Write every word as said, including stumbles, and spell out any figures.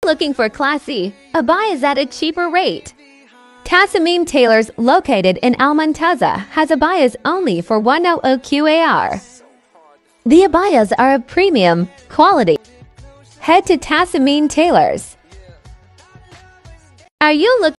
looking for classy abayas at a cheaper rate? TASAMIM Taylor's, located in Al Muntaza, has abayas only for one hundred qatar. The abayas are of premium quality. Head to TASAMIM Taylor's. Are you looking